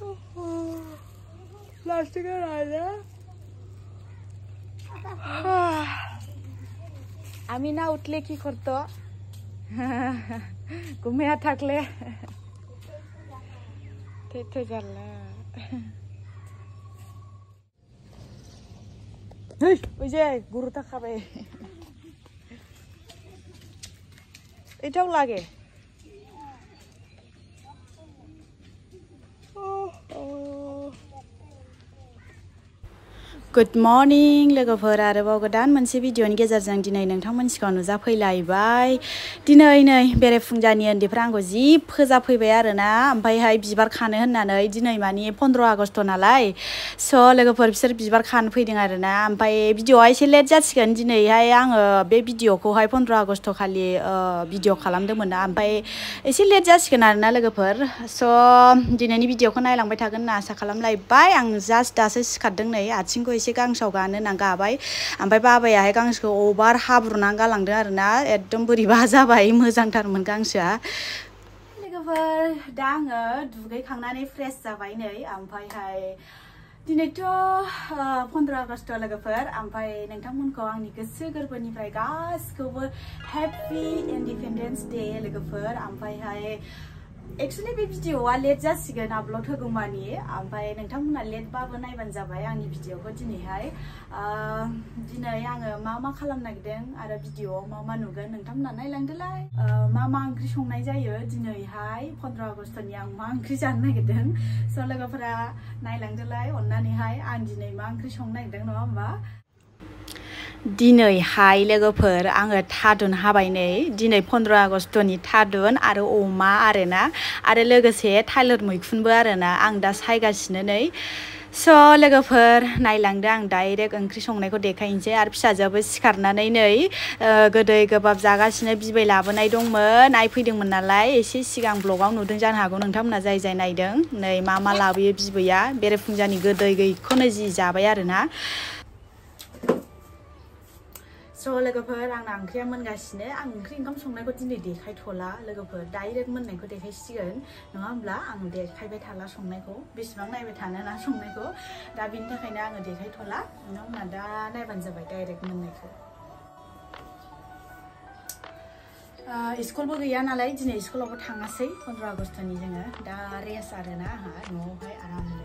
plastic আমি না উঠলে কি করতো ঘুমিয়ে থাকলে থেতে জানলা ওই যে গরুটা খাবে এটাও লাগে Good morning लोगोफोर आरोबाव गोदान मोनसे भिडिअनि गेजेरजों दिनै नोंथांमोननि सिगाङाव नुजाफैलायबाय दिनै नै बेरेफुंजानि उन्दैफ्रा आंखौ जि फोजाफैबाय आरोना ओमफ्रायहाय बिबार खानो होननानै दिनै मानि 15 आगस्ट नालाय स' लोगोफोर बिसोर बिबार खानो फैदों आरोना ओमफ्राय भिडिअआ एसे लेट जासिगोन दिनैहाय आङो बे भिडिअखौहाय 15 आगस्ट खालि भिडिअ खालामदोंमोन ना ओमफ्राय एसे लेट जासिगोन आरोना लोगोफोर स' दिनैनि भिडिअखौ नायलांबाय थागोन होनना आसा खालामलायबाय आं जास्ट दासो सिखारदों नै आथिंखौ एसे गांसाव गानो होनना गाबाय ओमफ्राय बाबायाहाय गांसोखौ अभार हाब्रुनानै गालांदों आरोना एकदम बोरैबा जाबाय मोजांथारमोन गांसोआ लोगोफोर दा आङो दुगैखांनानै फ्रेश जाबाय नै ओमफ्रायहाय दिनैथ' 15 आगस्ट लोगोफोर ओमफ्राय नोंथांमोनखौ आंनि गोसो गोरबोनिफ्राय गासिखौबो हेपि इन्डिपेन्डेन्स डे लोगोफोर ओमफ्रायहाय एक्चुअली बे भिडिअआ लेट जासिगोन आपल'ड होगौमानि ओमफ्राय नोंथांमोना लेटबाबो नायबानो जाबाय आंनि भिडिअखौ दिनैहाय दिनै आङो मा खालामनो नागिरदों आरो भिडिअआव मा नुगोन नोंथांमोना नायलांदोलाय मा ओंख्रि संनाय जायो दिनैहाय 15 आगस्टनि आं मा ओंख्रि जानो नागिरदों स' लोगोफोरा नायलांदोलाय अननानैहाय आं दिनै मा ओंख्रि संनो नागिरदों नङा होमबा दिनैहाय लोगोफोर आङो थादुन हाबाय नै दिनै 15 आगस्टनि थादुन आरो अमा आरोना आरो लोगोसे थालिर मैखुनबो आरोना आं दा सायगासिनो नै स' लोगोफोर नायलांदो आं डाइरेक्ट ओंख्रि संनायखौ देखायनोसै आरो फिसाजोआबो सिखारनानै नै गोदै गोबाब जागासिनो बिबै लाबोनाय दंमोन आइ फैदोंमोन नालाय एसे सिगां ब्लगाव नुदों जानो हागौ नोंथांमोना जाय नायदों नै मा लाबोयो बिबैया बेरेफुंजानि गोदै गैखौनो जि जाबाय आरोना स' लोगोफोर आंना ओंख्रिया मोनगासिनो आं ओंख्रि ओंखाम संनायखौ दिनै देखायथ'ला लोगोफोर डाइरेक्ट मोननायखौ देखायसिगोन नङा होमब्ला आं देखायबाय थाला संनायखौ बेसेबां नायबाय थानो ना संनायखौ दा बिनि थाखायनो आङो देखायथ'ला नोंथांमोना दा नायबानो जाबाय डाइरेक्ट मोननायखौ स्कुलबो गैया नालाय दिनै स्कुलावबो थाङासै 15 आगस्टनि जोङो दा रेस्ट आरोना आंहा न'आवहाय आरामनो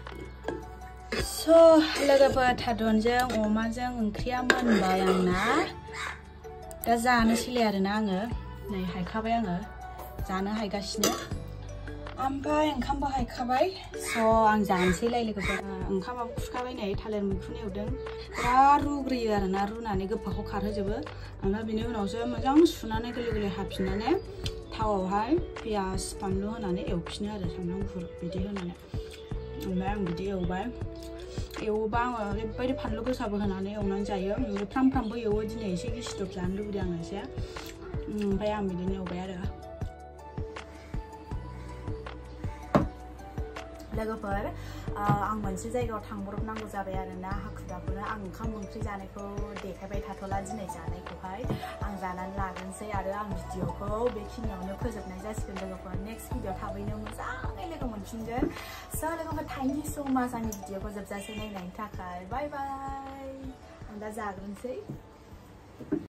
स' लोगोफोर थादुनजों अमाजों ओंख्रिया मोनबाय आंना दा जानोसैलाय आरोना आङो नै हायखाबाय आङो जानो हायगासिनो ओमफ्राय ओंखामबो हायखाबाय स' आं जानोसैलाय लोगोफोर ओंखामाबो खुखाबाय नै थालिर मैखुन एवदों बिराद रुग्रोयो आरोना रुनानै गोफाखौ खारहोजोबो ओमफ्राय बिनि उनावसो मोजां सुनानै गोरलै हाफिननानै थावआवहाय पियास बानलु होनानै एवफिनो आरो सामब्राम गुफुर बिदि होनानै ओमफ्राय आं बिदि एवोबा आङो ओरैबायदि फानलु गोसाबो होनानै एवनानै जायो फ्राम फ्रामबो एवो दिनै एसे गिसिदब जानो लुबैदों आङो एसे ओमफ्राय आं बिदिनो एवबाय आरो लोगोफोर आं मोनसे जायगायाव थांब्रबनांगौ जाबाय आरोना हाखु दाखुनो आं ओंखाम ओंख्रि जानायखौ देखायबाय थाथ'ला दिनै जानायखौहाय आं जानानै लागोनसै आरो आं भिडिअखौ बेखिनियावनो फोजोबनाय जासिगोन लोगोफोर नेक्स्ट भिडिअ थाबैनो मोजाङै लोगो मोनफिनगोन स' लोगोफोर थेंक इउ स' माच आंनि भिडिअखौ जोबजासे नायनायनि थाखाय बाय बाय आं दा जाग्रोनोसै